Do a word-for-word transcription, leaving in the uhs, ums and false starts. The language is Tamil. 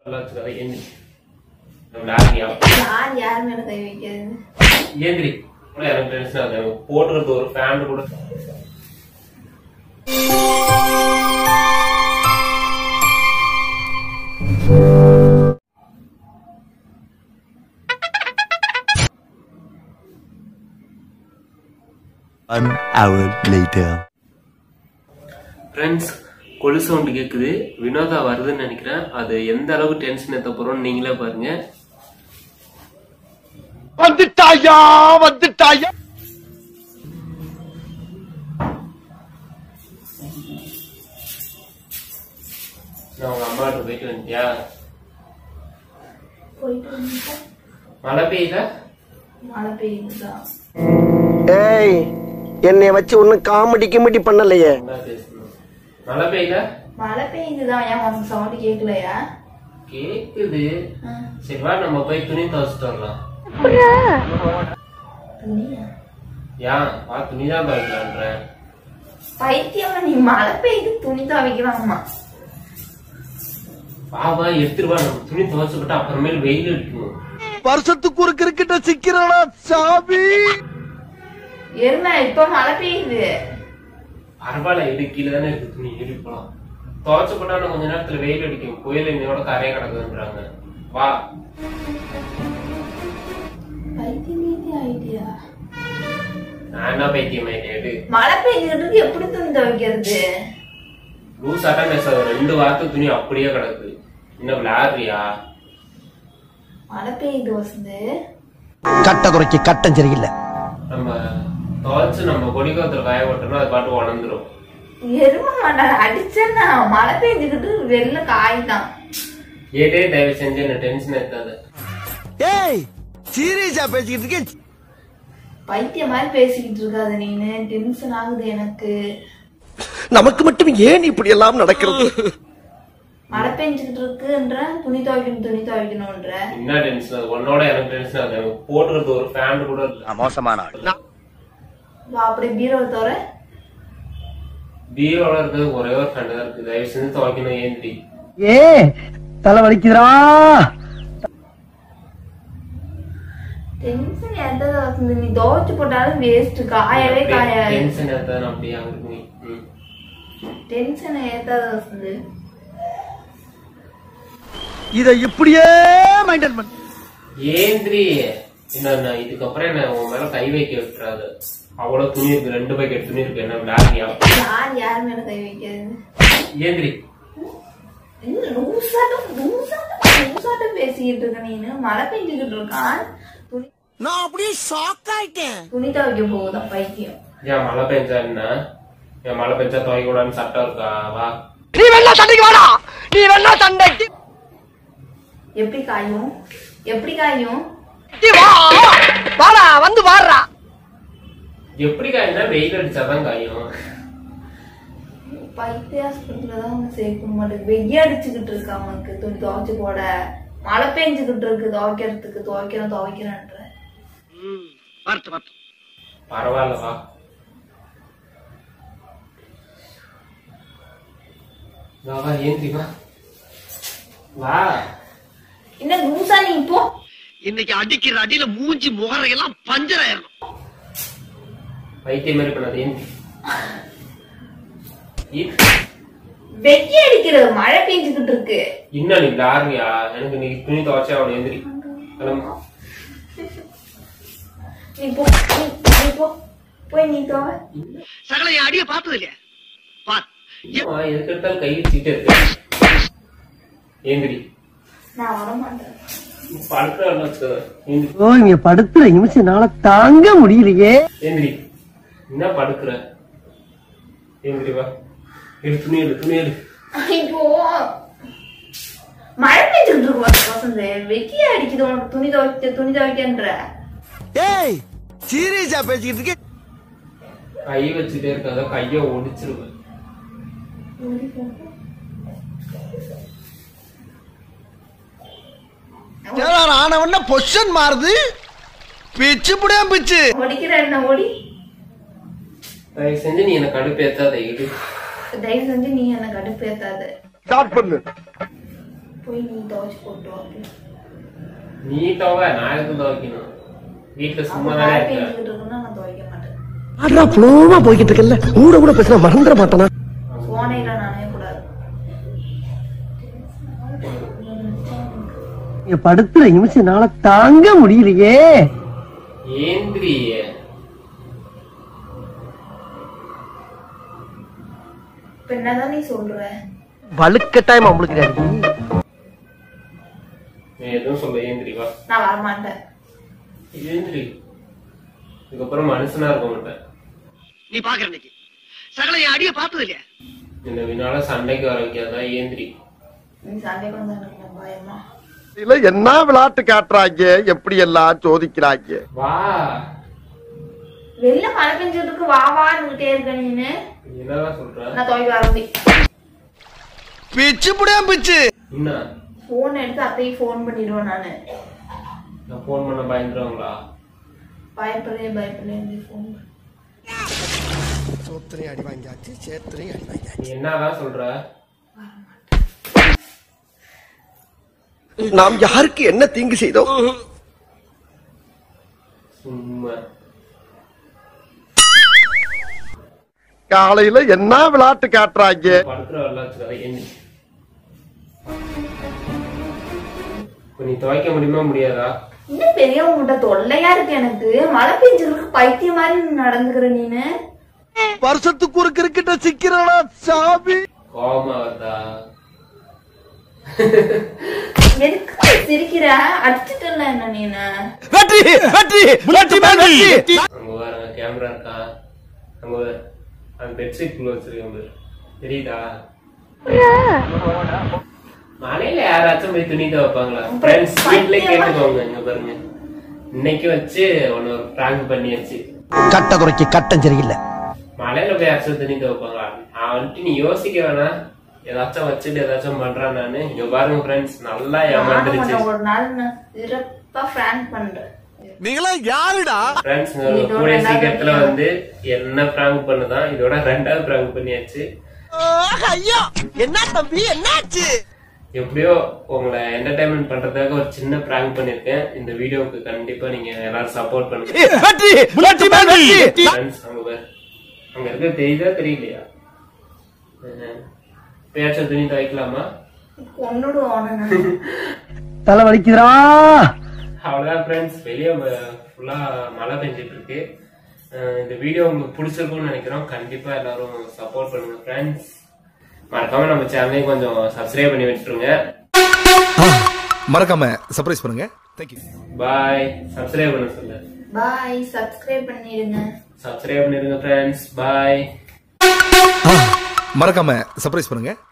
யார் யார் மேல கை வைக்கிறது? ஏந்திரி எனக்கு டென்ஷன் ஆகுது. போட்டுறது ஒரு ஃபேன் கூட. One hour later. Friends, Golu sound கேக்குது. வினோதா வருதுன்னு நினைக்கிறேன். அது எந்த அளவுக்கு டென்ஷன் ஏத்த போறோம்னு நீங்களே பாருங்க. வந்துட்டாயா வந்துட்டாயா. நான் உங்க அம்மா கிட்ட போயிட்டு வந்துட்டியா? போயிட்டு வந்துட்டா. மழை பெய்யுதா? மழை பெய்யுதா? ஏய், என்னை வச்சு ஒன்னும் காமெடி கிமெடி பண்ணலையே. மழை பெய்யுதா? மழை பெய்யுதுதான். ஏன் உனக்கு சவுண்ட் கேட்கலையா? கேக்குது. சரி வா நம்ம போய் துணி துவைச்சிட்டு வரலாம். துணியா? ஏன் வா துணிதான் துவைக்கலான்ற. பைத்தியமா நீ? மழை பெய்யுது துணி துவைக்கலாமா? வா வா எடுத்துட்டு வா. நம்ம துணி துவைச்சுக்கிட்டா அப்புறமேல் வெயில் அடிக்கணும். வருஷத்துக்கு ஒரு கிரிக்கெட்ட சிக்கிறானா சாமி. என்ன இப்ப மழை பெய்யுது? பரவாயில்ல, இடு கீழே தானே இருக்கு துணி, இடி போலாம். துவைச்சு போட்டா கொஞ்ச நேரத்துல வெயில் அடிக்கும். புயல் இன்னையோட கரையை கிடக்குதுன்றாங்க. வா. பைத்தியம் ஐடியா. நான் என்ன பைத்தியம் ஆயிட்டேன்? மழை பெய்ஞ்சுக்கிட்டு எப்படி துணி துவைக்கிறது? லூசாட்டா பேசாத. ரெண்டு வாரத்து துணி அப்படியே கிடக்கு. இன்னும் விளையாடுறியா? மழை பெய்யுது வசந்து. கட்ட குறைக்கு கட்டம் சரியில்லை. நம்ம துவைச்சு நம்ம கொடிக்கோத்துல காய போட்டோம்னா அது பாட்டு உணர்ந்துரும். எரும மாட்டாங்க அடிச்சேன்னா. மழை பெய்ஞ்சுக்கிட்டு வெளில காய்தான். ஏதே தயவு செஞ்சு என்ன டென்ஷன் ஏத்தாது. ஏய், சீரியஸா பேசிக்கிட்டு இருக்கேன். பைத்திய மாதிரி பேசிக்கிட்டு இருக்காது நீனு. டென்ஷன் ஆகுது எனக்கு. நமக்கு மட்டும் ஏன் இப்படி எல்லாம் நடக்கிறது? மழை பெஞ்சுக்கிட்டு இருக்குன்ற துணி துவைக்கணும் துணி துவைக்கணும்ன்ற. என்ன டென்ஷன் ஆகுது? உன்னோட எனக்கு டென்ஷன் ஆகுது. போட்டுறது ஒரு ஃபேன் கூட இல்ல. மோசமான ஆள். அப்படியே பீரோ தவிர பீரோல இருக்கிறது ஒரே ஒரு ஃபேன் தான் இருக்கு. தயவு செஞ்சு துவைக்கணும். ஏந்திரி. ஏ தலை வலிக்குதுடா. டென்ஷன் ஏதாவது வசந்து. நீ துவைச்சு போட்டாலும் வேஸ்ட். காயவே காயாது. டென்ஷன் ஏத்தாது அப்படியே இருக்கு. டென்ஷன் ஏதாவது வசந்து. இத இப்படியே மெயின்டைன் பண்ணு. ஏந்திரி. என்ன இதுக்கப்புறம் என்ன உன் மேல கை வைக்க விட்டுறாது. அவ்வளவு துணி இருக்கு. ரெண்டு பக்கெட் துணி இருக்கு. என்ன விளையாடுறியா? யார் யார் மேல கை வைக்கிறது? ஏந்திரி. பேசிக்கிட்டு இருக்க நீனு. மழை பெஞ்சுக்கிட்டு இருக்கான். நான் அப்படியே ஷாக் ஆயிட்டேன். துணி துவைக்க போகுதான் பைத்தியம். ஏன் மழை பெஞ்சா என்ன? ஏன் மழை பெஞ்சா துவைக்க கூடாதுன்னு சட்டம் இருக்கா? வா. நீ வேணா சண்டைக்கு வாடா. நீ வேணா சண்டைக்கு. எப்படி காயும்? எப்படி காயும்? வாடா வந்து வாடுறா. எப்படி காயும்னா வெயில் அடிச்சாதான் காயும். பைத்திய ஹாஸ்பிட்டல்தான் அவனை சேர்க்க மாட்டேங்குது. வெய்ய அடிச்சுக்கிட்டு இருக்கு அவனுக்கு. துணி துவைச்சு போட. மழை பெஞ்சுக்கிட்டு இருக்கு. துவைக்கிறதுக்கு துவைக்கிறேன் துவைக்கிறேன்ற. பரவாயில்ல வா. வா ஏந்திரி வா. வா. என்ன லூசா நீ? இப்போ இன்னைக்கு அடிக்கிற அடியில மூஞ்சி முகரையெல்லாம் பஞ்சர் ஆயிரும். பைத்தியம் மாதிரி பண்ணாது. ஏந்திரி. வெய்ய அடிக்கிறது. மழை பெஞ்சுக்கிட்டு இருக்கு. இன்னும் நீ விளையாடுறியா? எனக்கு நீ துணி துவைச்சா அவன் ஏந்திரி. நீ போ. நீ போ. போய் நீ துவை. சகல என் அடிய பார்த்தது இல்லையா? பார். எதுக்கு எடுத்தாலும் கை வச்சுக்கிட்டே இருக்க. ஏந்திரி. நான் வர மாட்டேன். இங்க படுத்துற நிமிஷம்னால தாங்க முடியலையே. ஏந்திரி. என்ன படுக்குற? ஏந்திரி வா. எடு துணி எடு துணி எடு. இப்போ மழை பெஞ்சுக்கிட்டு இருக்கு வசந்த். வெய்ய அடிக்குது உனக்கு. துணி துவைக்க துணி துவைக்கன்ற. ஏய், சீரியஸா பேசிக்கிட்டு இருக்கே. கை வச்சுட்டே இருக்காத. கைய ஒடிச்சிருவேன். ஆனவன பொசிஷன் மாறுது. பிச்சு புடியா பிச்சு. ஓடிக்கிற என்ன ஓடி. தயவு செஞ்சு நீ என்ன கடுப்பேத்தாத. இடு. தயவு செஞ்சு நீ என்ன கடுப்பேத்தாத. ஸ்டார்ட் பண்ணு. போய் நீ துவைச்சு போட்டு வா. நீ துவை, நான் எதுக்கு துவைக்கணும்? வீட்டுல சும்மா மழை தானே இருக்க. பெஞ்சுக்கிட்டு இருக்குன்னா நான் துவைக்க மாட்டேன். அடா ஃப்ளோவா போய்கிட்டு இருக்கல, ஊட கூட பேசினா மறந்துட மாட்டானா? போனையில நானே கூடாது. நீங்க படுத்துற நிமிஷம்னால தாங்க முடியலையே. ஏந்திரியே. இப்ப என்னதான் நீ சொல்ற? வலுக்கட்டாயமா உங்களுக்கு நீ எதுவும் சொல்ல, ஏந்திரி வா. நான் வரமாட்டேன். ஏந்திரி. இதுக்கப்புறம் மனுஷனா இருக்க மாட்டேன். நீ பாக்குற இன்னைக்கு சகல என் அடிய பார்த்தது இல்லையா? இந்த வினால சண்டைக்கு வர வைக்காதான், ஏந்திரி. நீ சண்டைக்கு வந்தா எனக்கு பயமா. இல்ல என்ன விளையாட்டு காட்டுறாங்க, எப்படி எல்லாம் சோதிக்கிறாங்க. வா. வெளில மழை பெஞ்சிட்டு இருக்கு, வா வான்னுட்டே இருக்க நீனு. என்னதான் சொல்ற? நான் துவைக்க வரம்பி. பிச்சு புடியா பிச்சு. என்ன? போன் எடுத்து அத்தைக்கு போன் பண்ணிடுவேன் நானு. நான் போன் பண்ண பயந்துருவாங்களா? பயப்படவே பயப்படவே போன். சோத்திரை அடி வாங்கியாச்சு, சேத்திரை அடி வாங்கியாச்சு. நீ என்னதான் சொல்ற? நாம் யாருக்கு என்ன தீங்கு செய்தோம்? சும்மா காலையில என்ன விளையாட்டு காட்டுறாங்க. படுக்கிற வரலாச்சுக்காக ஏந்திரி. இப்ப நீ துவைக்க முடியுமா முடியாதா? இன்னும் பெரியவங்கிட்ட தொல்லையா இருக்கு எனக்கு. மழை பெஞ்சிருக்கு, பைத்திய மாதிரி நடந்துக்கிற நீனு. வருஷத்துக்கு ஒரு கிரிக்கெட்ட சிக்கிறனா சாமி. கோபமா வருதா? எதுக்கு சிரிக்கிற? அடிச்சுட்டல என்ன நீனு? வெற்றி வெற்றி வெற்றி வெற்றி. அங்க பாருங்க, கேமரா இருக்கா? அங்க பாரு, அந்த பெட்ஷீட் குள்ள வச்சிருக்கேன், தெரியுதா? மழையில யாராச்சும் போய் துணி துவைப்பாங்களா? ஃப்ரெண்ட்ஸ் வீட்லயே கேட்டுக்கோங்க. இங்க பாருங்க, இன்னைக்கு வச்சு ஒன்னு ஒரு பிராங்க் பண்ணியாச்சு. கட்ட குறைக்கு கட்டம் சரியில்லை. மழையில போய் யாராச்சும் துணி துவைப்பாங்களா? நான் வந்துட்டு நீ யோசிக்க வேணாம், ஏதாச்சும் வச்சுட்டு ஏதாச்சும் பண்றான் நானு. இங்க பாருங்க ஃப்ரெண்ட்ஸ், நல்லா ஏமாந்துருச்சு. ஒரு நாள் நான் சிறப்பா பிராங்க் பண்றேன். நீங்களா யாருடா? ஃப்ரெண்ட்ஸ் கூடிய சீக்கிரத்துல வந்து என்ன பிராங்க் பண்ணுதான், இதோட ரெண்டாவது பிராங்க் பண்ணியாச்சு. ஐயா என்ன தம்பி என்னாச்சு? எப்படியோ உங்களை என்டர்டைன்மெண்ட் பண்றதுக்காக ஒரு சின்ன பிராங்க் பண்ணிருக்கேன். இந்த வீடியோவுக்கு கண்டிப்பா நீங்க எல்லாரும் சப்போர்ட் பண்ணுங்க. வெற்றி வெற்றி வெற்றி. ஃப்ரெண்ட்ஸ் அங்க பாரு, அங்க இருக்க தெரியுதா தெரியலையா? பேச்ச துணி துவைக்கலாமா? கொன்னுடுவானு. தலை வலிக்குதுடா. அவ்வளவுதான் ஃப்ரெண்ட்ஸ், வெளியே ஃபுல்லா மழை பெஞ்சிட்டு இருக்கு. இந்த வீடியோ உங்களுக்கு பிடிச்சிருக்கும்னு நினைக்கிறோம். கண்டிப்பா எல்லாரும் சப்போர்ட் பண்ணுங்க ஃப்ரெண்ட்ஸ். மறக்காம நம்ம சேனலையும் கொஞ்சம் சப்ஸ்கிரைப் பண்ணி விட்டுருங்க. மறக்காம சர்ப்ரைஸ் பண்ணுங்க. Thank you. பாய். சப்ஸ்கிரைப் பண்ண சொல்லு. பாய். சப்ஸ்கிரைப் பண்ணிடுங்க. சப்ஸ்கிரைப் பண்ணிருங்க ஃப்ரெண்ட்ஸ். பாய். மறக்காம சர்ப்ரைஸ் பண்ணுங்க.